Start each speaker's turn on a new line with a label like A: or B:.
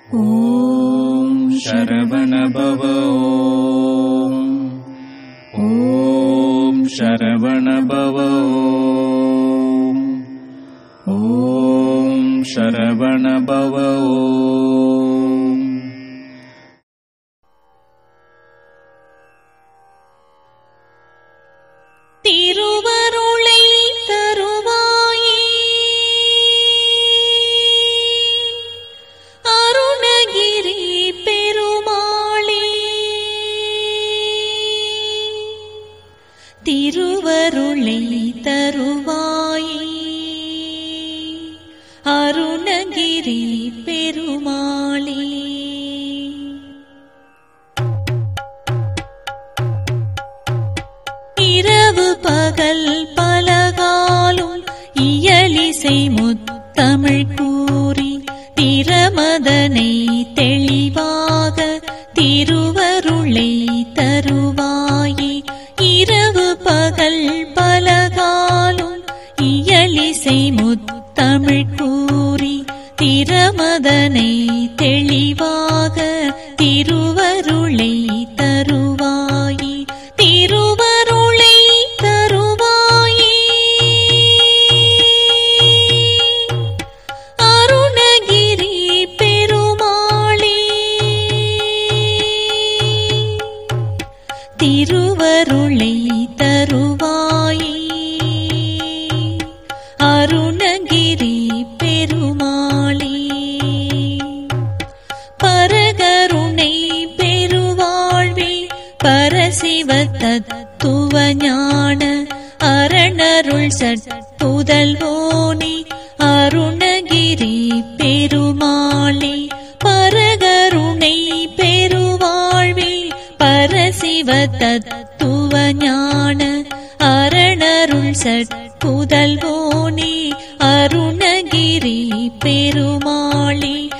A: ஓம் சரவணபவ. ஓம் சரவணபவ. ஓம் சரவணபவ.
B: திருவருளை தருவாயே அருணகிரி பெருமாளே. திருவருளை தருவாயே அருணகிரி பெருமாளே. இரவு பகல் பலகாலும் இயலிசை முத்தமிழ் கூறி திறமதனை தெளிவாக திருவருளை தருவாயே. இரவு பகல் பலகாலும் இயலிசை முத்தமிழ் கூறி திறமதனை தெளிவாக திருவருளை தருவாயே. திருவருளை தருவாயே அருணகிரி பெருமாளே. திருவருளை தருவாயே அருணகிரி பெருமாளே. பரகருணை பெருவாழ்வே பரசிவ தத்துவ ஞான அரணருள் சற்புதல்வோனே அருணகிரி பெருமாளே. பரகருணை பெருவாழ்வே பரசிவ தத்துவ ஞான அரணருள் சற்புதல்வோனே அருணகிரி பெருமாளே.